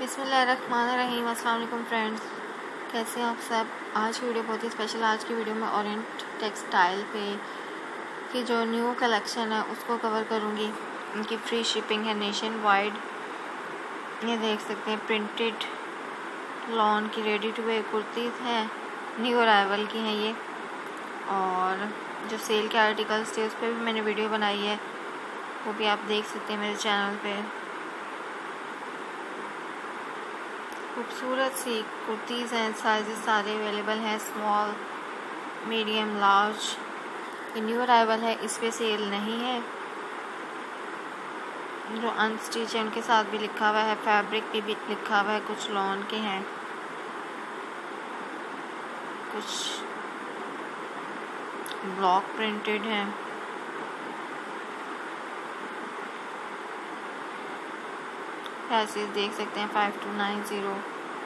बिस्मिल्लाहिर्रहमानिर्रहीम। अस्सलाम वालेकुम फ्रेंड्स, कैसे हैं आप सब। आज की वीडियो बहुत ही स्पेशल। आज की वीडियो में ओरिएंट टेक्सटाइल पे की जो न्यू कलेक्शन है उसको कवर करूँगी। इनकी फ्री शिपिंग है नेशन वाइड। ये देख सकते हैं प्रिंटेड लॉन की रेडी टू वेयर कुर्तीज़ हैं, न्यू अराइवल की हैं ये। और जो सेल के आर्टिकल्स थे उस पर भी मैंने वीडियो बनाई है, वो भी आप देख सकते हैं मेरे चैनल पे। खूबसूरत सी कुर्तीज़ हैं, साइजेस सारे अवेलेबल हैं, स्मॉल, मीडियम, लार्ज। ये न्यू अराइवल है, इस पे सेल नहीं है। जो अनस्टिच है उनके साथ भी लिखा हुआ है, फैब्रिक पे भी लिखा हुआ है। कुछ लॉन के हैं, कुछ ब्लॉक प्रिंटेड हैं। प्राइसेस देख सकते हैं 5290।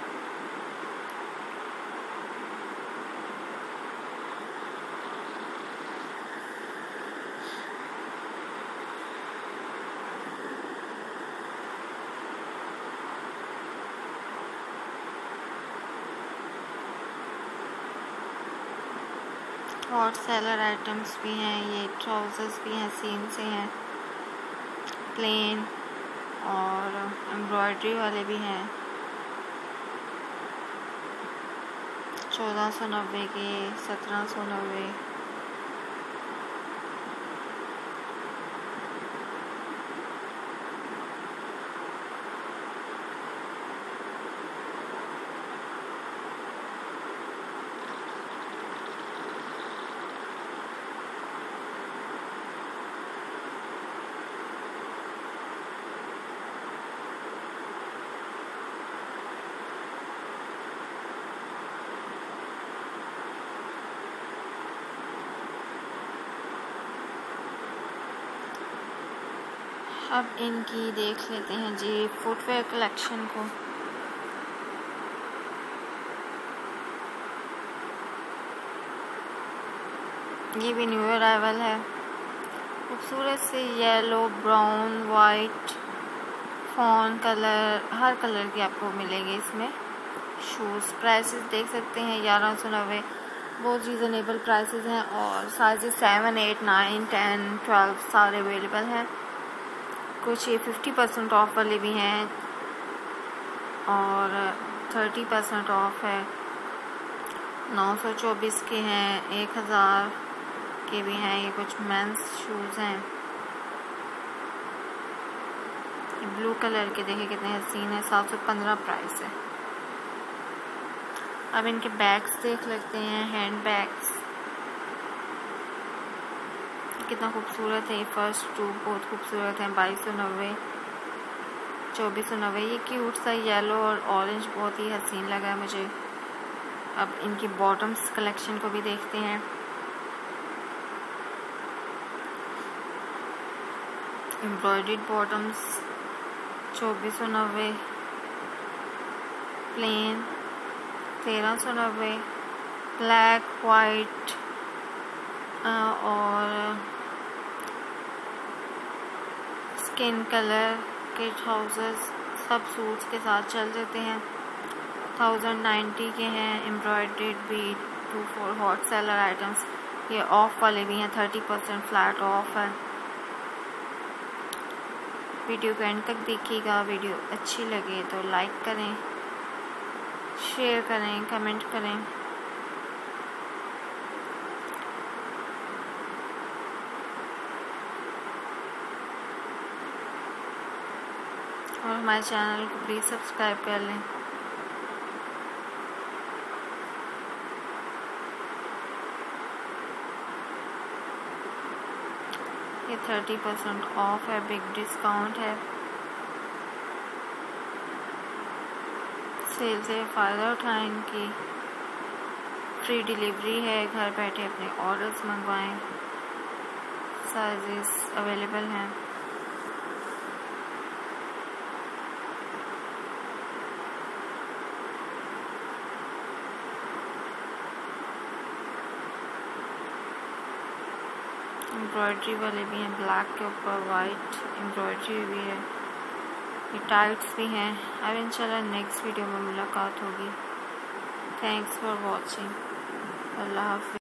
हॉट सेलर आइटम्स भी हैं, ये ट्राउज़र्स भी हैं, सीन से हैं, प्लेन और एम्ब्रॉयडरी वाले भी हैं। 1490 के, 1790। अब इनकी देख लेते हैं जी फुटवेयर कलेक्शन को। ये भी न्यू अराइवल है। खूबसूरत से yellow, brown, white, fawn colour, हर कलर की आपको मिलेंगे इसमें शूज़। प्राइसेस देख सकते हैं 1190, बहुत रीज़नेबल प्राइसेस हैं। और साइजेस 7, 8, 9, 10, 12 सारे अवेलेबल हैं। कुछ ये 50% ऑफ वाले भी हैं और 30% ऑफ है। 924 के हैं, 1000 के भी हैं। ये कुछ मेंस शूज़ हैं, ब्लू कलर के देखे कितने हसीन है। 715 प्राइस है। अब इनके बैग्स देख लेते हैं, हैंड बैग्स कितना खूबसूरत है। फर्स्ट टू बहुत खूबसूरत हैं, 2290, 2490। ये क्यूट सा येलो और ऑरेंज बहुत ही हसीन लगा है मुझे। अब इनकी बॉटम्स कलेक्शन को भी देखते हैं। Embroidered bottoms 2490, plain 1390, black, white और स्किन कलर के ट्राउज़र्स सब सूट्स के साथ चल जाते हैं। 1090 के हैं। एम्ब्रॉयडर्ड भी 24 हॉट सेलर आइटम्स। ये ऑफ वाले भी हैं, 30% फ्लैट ऑफ है। वीडियो को एंड तक देखिएगा। वीडियो अच्छी लगे तो लाइक करें, शेयर करें, कमेंट करें। और हमारे चैनल को प्लीज़ सब्सक्राइब कर लें। ये 30% ऑफ है, बिग डिस्काउंट है। सेल से फ़ायदा उठाएं इनकी। फ्री डिलीवरी है, घर बैठे अपने ऑर्डर्स मंगवाएं। साइजेस अवेलेबल हैं। एम्ब्रॉयडरी वाले भी हैं, ब्लैक के ऊपर वाइट एम्ब्रॉयडरी भी है। ये टाइट्स भी हैं। अब इंशाल्लाह नेक्स्ट वीडियो में मुलाकात होगी। Thanks for watching. अल्लाह हाफ़िज़।